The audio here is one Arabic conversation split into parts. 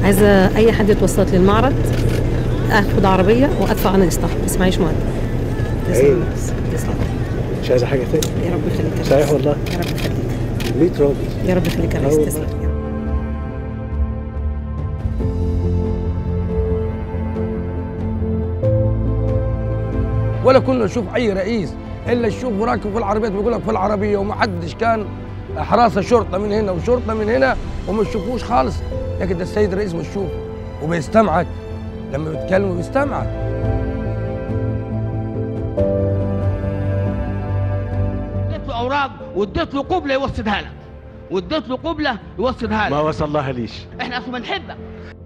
عايزه اي حد يتوسط لي المعرض، اخد عربيه وادفع انا قسطها بس معيش مقدم. تسلم. مش عايزه حاجه تاني. يا رب يخليك يا ريس. صحيح والله. يا رب يخليك. 100 راجل. يا رب يخليك يا ريس. تسلم. ولا كنا نشوف اي رئيس الا نشوفه راكب في العربيات بيقول لك في العربيه، ومحدش كان حراسه شرطه من هنا وشرطه من هنا وما نشوفوش خالص. لكن ده السيد الرئيس بتشوفه وبيستمعك لما بيتكلم بيستمعك. اديت له اوراق واديت له قبله يوصلها لك، واديت له قبله يوصلها لك. ما وصلها ليش. احنا اصلا بنحبك.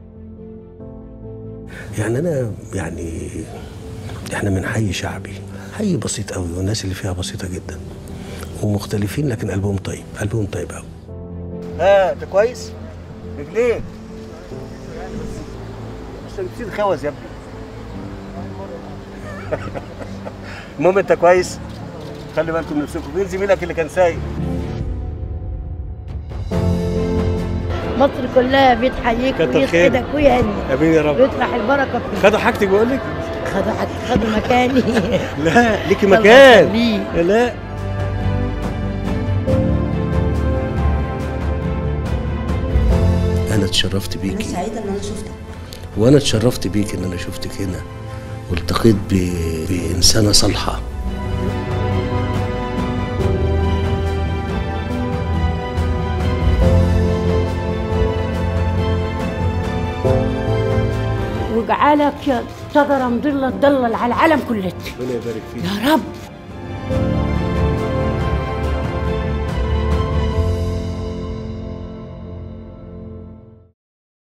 يعني انا احنا من حي شعبي، حي بسيط قوي، والناس اللي فيها بسيطه جدا ومختلفين، لكن قلبهم طيب، قلبهم طيب قوي. انت كويس؟ رجليك بس بتصير خوز يا ابني. المهم انت كويس؟ خلي بالكم من نفسكم. مين زميلك اللي كان سايق؟ مصر كلها بتحييك ويسعدك ويهنيك. امين يا رب. ويطرح البركه فيك. خدوا حاجتي بقول لك؟ خدوا مكاني. لا ليكي مكان. لا انا اتشرفت بيكي. انا سعيده ان انا شفتك. وانا اتشرفت بيك ان انا شفتك هنا والتقيت بانسانه صالحه. وجعلك شجره مضله تضلل على العالم كله. ربنا يبارك فيك يا رب.